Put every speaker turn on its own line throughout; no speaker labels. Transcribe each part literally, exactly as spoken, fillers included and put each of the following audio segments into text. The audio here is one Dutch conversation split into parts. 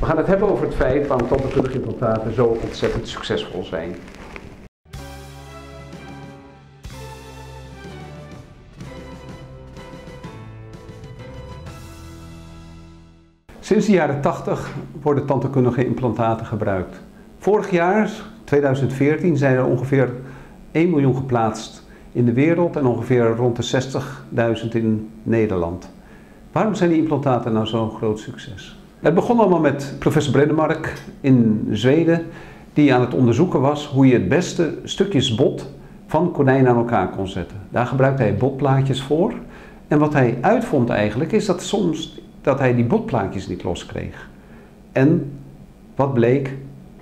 We gaan het hebben over het feit waarom tandheelkundige implantaten zo ontzettend succesvol zijn. Sinds de jaren tachtig worden tandheelkundige implantaten gebruikt. Vorig jaar, tweeduizend veertien, zijn er ongeveer één miljoen geplaatst in de wereld en ongeveer rond de zestigduizend in Nederland. Waarom zijn die implantaten nou zo'n groot succes? Het begon allemaal met professor Breddemark in Zweden, die aan het onderzoeken was hoe je het beste stukjes bot van konijnen aan elkaar kon zetten. Daar gebruikte hij botplaatjes voor. En wat hij uitvond eigenlijk is dat soms dat hij die botplaatjes niet loskreeg. En wat bleek?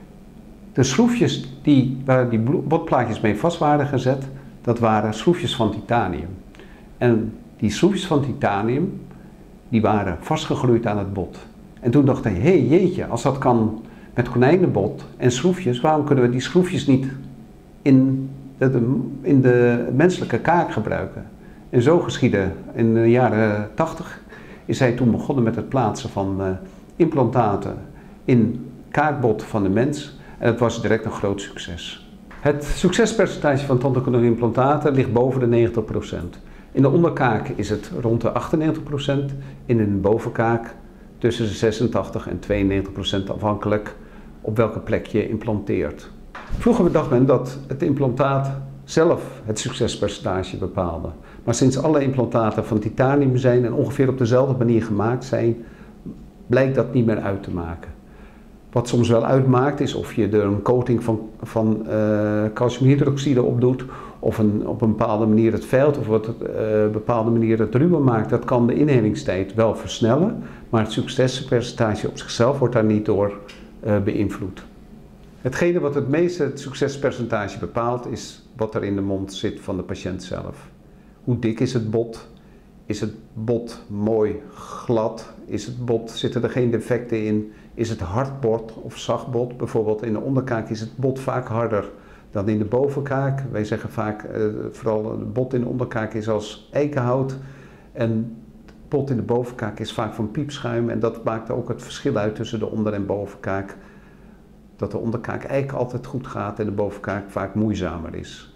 De schroefjes die, waar die botplaatjes mee vast waren gezet, dat waren schroefjes van titanium. En die schroefjes van titanium, die waren vastgegroeid aan het bot. En toen dacht hij, hé hey, jeetje, als dat kan met konijnenbot en schroefjes, waarom kunnen we die schroefjes niet in de, in de menselijke kaak gebruiken? En zo geschiedde in de jaren tachtig is hij toen begonnen met het plaatsen van uh, implantaten in kaakbot van de mens. En het was direct een groot succes. Het succespercentage van tandheelkundige implantaten ligt boven de negentig procent. In de onderkaak is het rond de achtennegentig procent en in de bovenkaak tussen de zesentachtig en tweeënnegentig procent afhankelijk op welke plek je implanteert. Vroeger dacht men dat het implantaat zelf het succespercentage bepaalde. Maar sinds alle implantaten van titanium zijn en ongeveer op dezelfde manier gemaakt zijn, blijkt dat niet meer uit te maken. Wat soms wel uitmaakt is of je er een coating van, van uh, calciumhydroxide op doet, of een, op een bepaalde manier het veilt, of op een uh, bepaalde manier het ruwer maakt. Dat kan de inhelingstijd wel versnellen, maar het succespercentage op zichzelf wordt daar niet door uh, beïnvloed. Hetgene wat het meeste het succespercentage bepaalt is wat er in de mond zit van de patiënt zelf. Hoe dik is het bot? Is het bot mooi glad? Is het bot, zitten er geen defecten in? Is het hard bot of zacht bot? Bijvoorbeeld in de onderkaak is het bot vaak harder dan in de bovenkaak. Wij zeggen vaak, uh, vooral het bot in de onderkaak is als eikenhout. En het bot in de bovenkaak is vaak van piepschuim. En dat maakt ook het verschil uit tussen de onder- en bovenkaak. Dat de onderkaak eigenlijk altijd goed gaat en de bovenkaak vaak moeizamer is.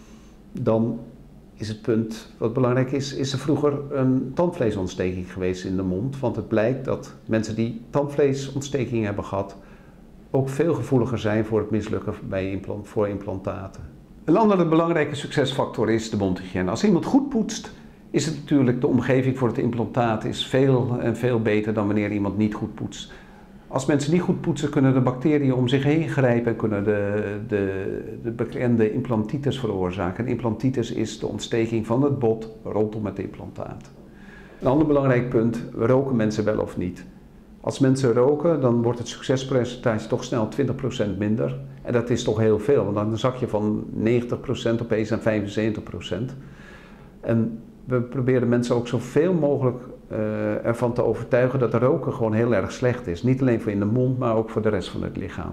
Dan is het punt wat belangrijk is, is er vroeger een tandvleesontsteking geweest in de mond. Want het blijkt dat mensen die tandvleesontsteking hebben gehad ook veel gevoeliger zijn voor het mislukken bij implant, voor implantaten. Een andere belangrijke succesfactor is de mondhygiëne. Als iemand goed poetst, is het natuurlijk de omgeving voor het implantaat is veel en veel beter dan wanneer iemand niet goed poetst. Als mensen niet goed poetsen, kunnen de bacteriën om zich heen grijpen en kunnen de, de, de bekende implantitis veroorzaken. En implantitis is de ontsteking van het bot rondom het implantaat. Een ander belangrijk punt, roken mensen wel of niet? Als mensen roken, dan wordt het succespercentage toch snel twintig procent minder. En dat is toch heel veel, want dan zak je van negentig procent opeens naar vijfenzeventig procent. En we proberen mensen ook zoveel mogelijk uh, ervan te overtuigen dat roken gewoon heel erg slecht is. Niet alleen voor in de mond, maar ook voor de rest van het lichaam.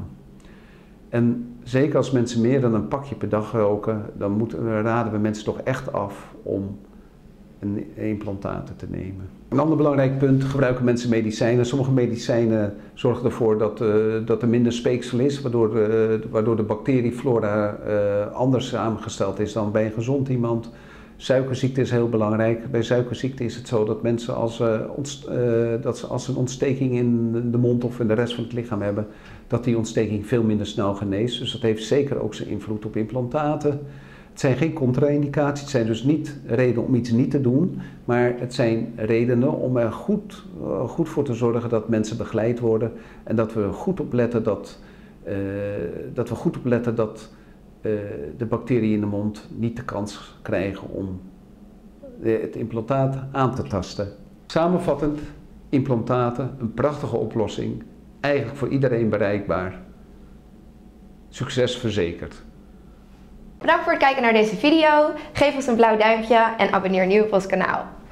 En zeker als mensen meer dan een pakje per dag roken, dan moeten, raden we mensen toch echt af om een implantaten te nemen. Een ander belangrijk punt, gebruiken mensen medicijnen. Sommige medicijnen zorgen ervoor dat, uh, dat er minder speeksel is, waardoor, uh, waardoor de bacterieflora uh, anders samengesteld is dan bij een gezond iemand. Suikerziekte is heel belangrijk. Bij suikerziekte is het zo dat mensen als, uh, ontst uh, dat ze als een ontsteking in de mond of in de rest van het lichaam hebben, dat die ontsteking veel minder snel geneest. Dus dat heeft zeker ook zijn invloed op implantaten. Het zijn geen contra-indicaties, het zijn dus niet redenen om iets niet te doen, maar het zijn redenen om er goed, uh, goed voor te zorgen dat mensen begeleid worden en dat we goed opletten dat, uh, dat we goed opletten dat Uh, de bacteriën in de mond niet de kans krijgen om de, het implantaat aan te tasten. Samenvattend, implantaten, een prachtige oplossing, eigenlijk voor iedereen bereikbaar. Succes verzekerd.
Bedankt voor het kijken naar deze video, geef ons een blauw duimpje en abonneer nu op ons kanaal.